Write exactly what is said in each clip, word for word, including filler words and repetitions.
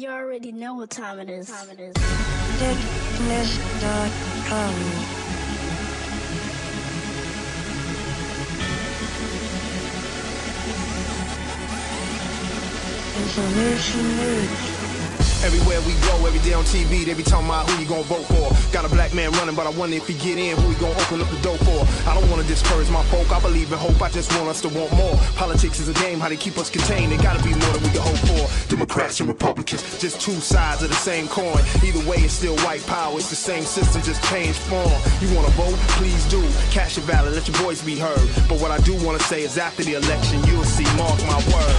You already know what time it is. Time it is. Deadness dot com. Information news. Everywhere we go, every day on T V, they be talking about who you gonna vote for. Got a black man running, but I wonder if he get in, who he gonna open up the door for. I don't wanna discourage my folk, I believe in hope, I just want us to want more. Politics is a game, how they keep us contained, they gotta be more than we can hope for. Democrats and Republicans, just two sides of the same coin. Either way, it's still white power, it's the same system, just changed form. You wanna vote? Please do. Cast your ballot, let your voice be heard. But what I do wanna say is after the election, you'll see, mark my word.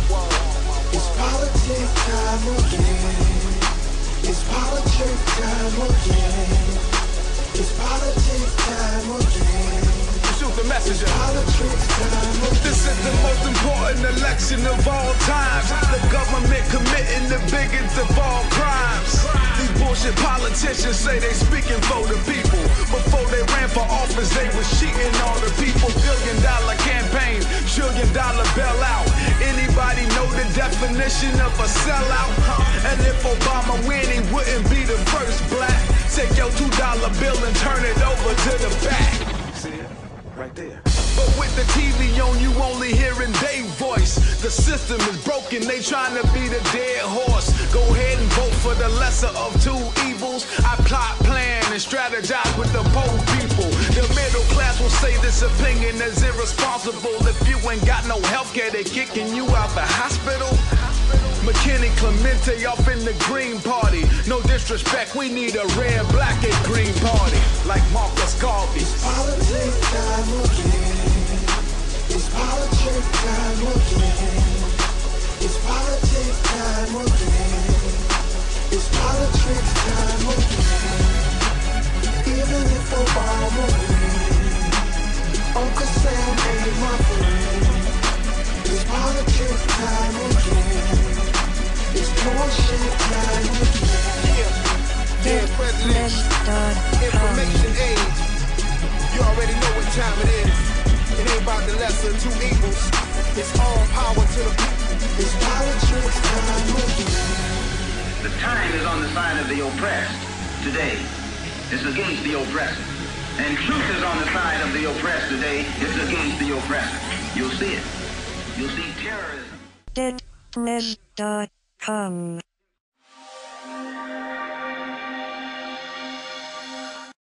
It's politics time again. It's politics time again. It's politics time again. Shoot the messenger. It's politics time again. This is the most important election of all time. The government committing the biggest of all crimes. These bullshit politicians say they speaking for the people. Before they ran for office, they was cheating on the people. Billion dollar campaign, trillion dollar bailout. Anybody know the definition of a sellout? And if Obama win, he wouldn't be the first black. Take your two dollar bill and turn it over to the back. See it? Right there. But with the T V on, you only hearing their voice. The system is broken, they trying to be the dead horse. Go ahead and vote for the lesser of two evils. I plot, plan, and strategize with the poor people. The middle class will say this opinion is irresponsible. If you ain't got no health care, they kicking you out the hospital. McKinney Clemente off in the Green Party. No disrespect, we need a red, black, and green party. Like Marcus Garvey. It's politics time again. It's politics time again. It's politics time again. It's politics time again. Even if Obama wins, Uncle Sam ain't my friend. It's politics time again. It's bullshit time again. Dear President, information age. You already know what time it is. It ain't about the lesser of two evils. It's all power to the people. It's politics time again. The time is on the side of the oppressed today. It's against the oppressor. And truth is on the side of the oppressed today. It's against the oppressor. You'll see it. You'll see terrorism. Deadness dot com.